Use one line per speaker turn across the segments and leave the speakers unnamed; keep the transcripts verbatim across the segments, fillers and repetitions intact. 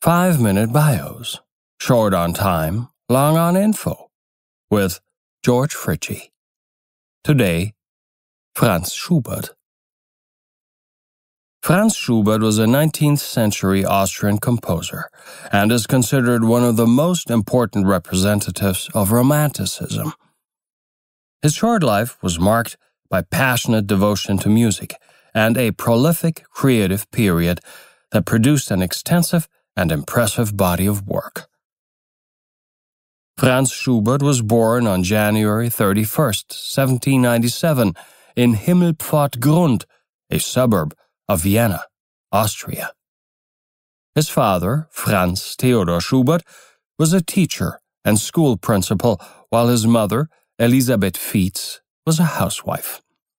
Five-minute bios, short on time, long on info, with George Fritchie. Today, Franz Schubert. Franz Schubert was a nineteenth century Austrian composer and is considered one of the most important representatives of Romanticism. His short life was marked by passionate devotion to music and a prolific creative period that produced an extensive and impressive body of work. Franz Schubert was born on January thirty-first, seventeen ninety-seven, in Himmelpfortgrund, a suburb of Vienna, Austria. His father, Franz Theodor Schubert, was a teacher and school principal, while his mother, Elisabeth Fietz, was a housewife.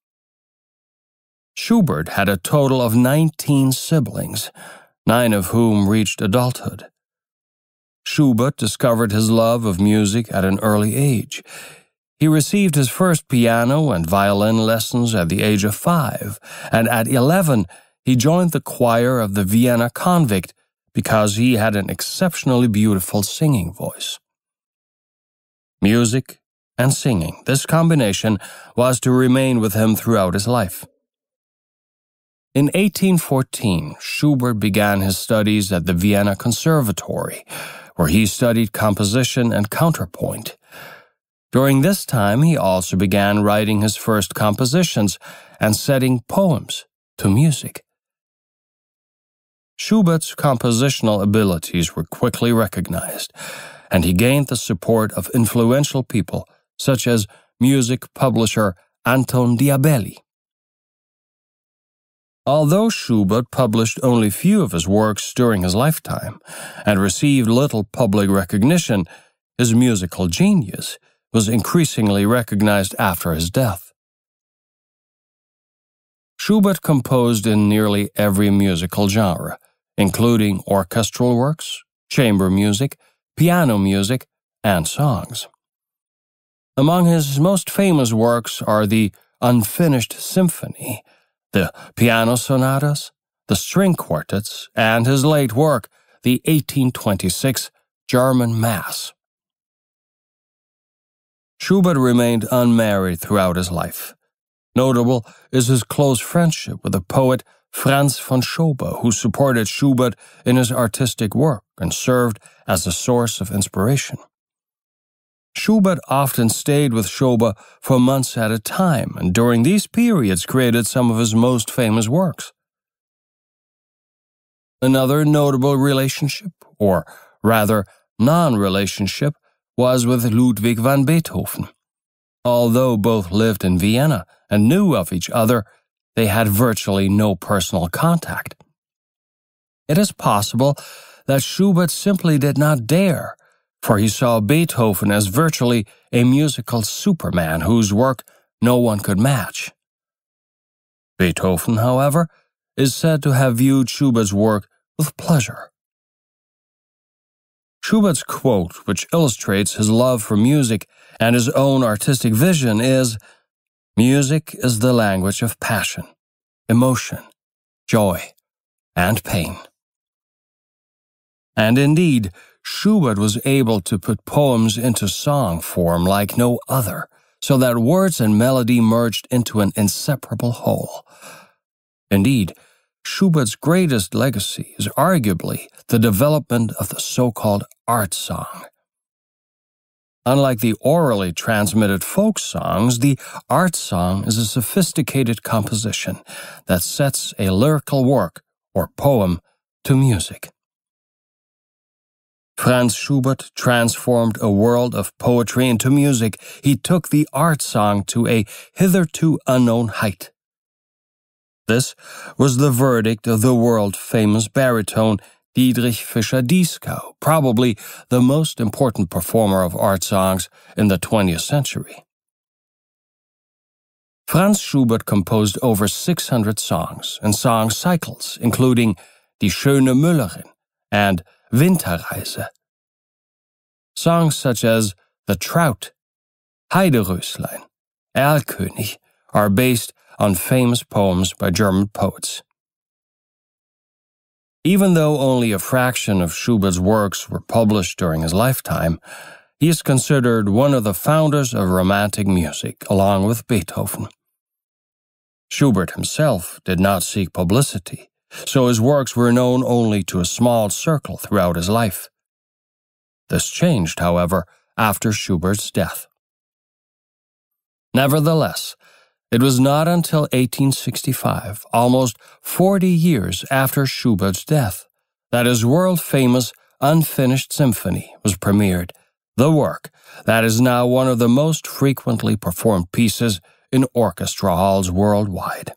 Schubert had a total of nineteen siblings, nine of whom reached adulthood. Schubert discovered his love of music at an early age. He received his first piano and violin lessons at the age of five, and at eleven he joined the choir of the Vienna Convict because he had an exceptionally beautiful singing voice. Music and singing, this combination was to remain with him throughout his life. In eighteen fourteen, Schubert began his studies at the Vienna Conservatory, where he studied composition and counterpoint. During this time, he also began writing his first compositions and setting poems to music. Schubert's compositional abilities were quickly recognized, and he gained the support of influential people such as music publisher Anton Diabelli. Although Schubert published only few of his works during his lifetime and received little public recognition, his musical genius was increasingly recognized after his death. Schubert composed in nearly every musical genre, including orchestral works, chamber music, piano music, and songs. Among his most famous works are the Unfinished Symphony, the piano sonatas, the string quartets, and his late work, the eighteen twenty-six German Mass. Schubert remained unmarried throughout his life. Notable is his close friendship with the poet Franz von Schober, who supported Schubert in his artistic work and served as a source of inspiration. Schubert often stayed with Schober for months at a time, and during these periods created some of his most famous works. Another notable relationship, or rather non-relationship, was with Ludwig van Beethoven. Although both lived in Vienna and knew of each other, they had virtually no personal contact. It is possible that Schubert simply did not dare, for he saw Beethoven as virtually a musical superman whose work no one could match. Beethoven, however, is said to have viewed Schubert's work with pleasure. Schubert's quote, which illustrates his love for music and his own artistic vision, is, "Music is the language of passion, emotion, joy, and pain." And indeed, Schubert was able to put poems into song form like no other, so that words and melody merged into an inseparable whole. Indeed, Schubert's greatest legacy is arguably the development of the so-called art song. Unlike the orally transmitted folk songs, the art song is a sophisticated composition that sets a lyrical work or poem to music. Franz Schubert transformed a world of poetry into music. He took the art song to a hitherto unknown height. This was the verdict of the world-famous baritone Dietrich Fischer-Dieskau, probably the most important performer of art songs in the twentieth century. Franz Schubert composed over six hundred songs and song cycles, including Die schöne Müllerin and Winterreise. Songs such as The Trout, Heideröslein, Erlkönig are based on famous poems by German poets. Even though only a fraction of Schubert's works were published during his lifetime, he is considered one of the founders of Romantic music, along with Beethoven. Schubert himself did not seek publicity, so his works were known only to a small circle throughout his life. This changed, however, after Schubert's death. Nevertheless, it was not until eighteen sixty-five, almost forty years after Schubert's death, that his world-famous Unfinished Symphony was premiered, the work that is now one of the most frequently performed pieces in orchestra halls worldwide.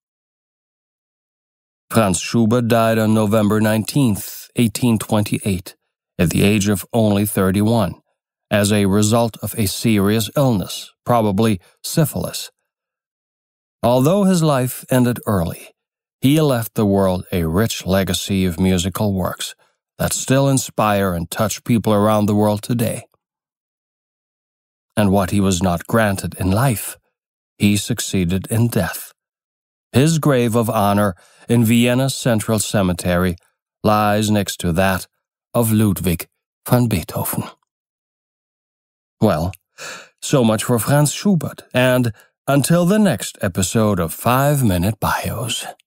Franz Schubert died on November nineteenth, eighteen twenty-eight, at the age of only thirty-one, as a result of a serious illness, probably syphilis. Although his life ended early, he left the world a rich legacy of musical works that still inspire and touch people around the world today. And what he was not granted in life, he succeeded in death. His grave of honor in Vienna's Central Cemetery lies next to that of Ludwig van Beethoven. Well, so much for Franz Schubert, and until the next episode of five minute Bios.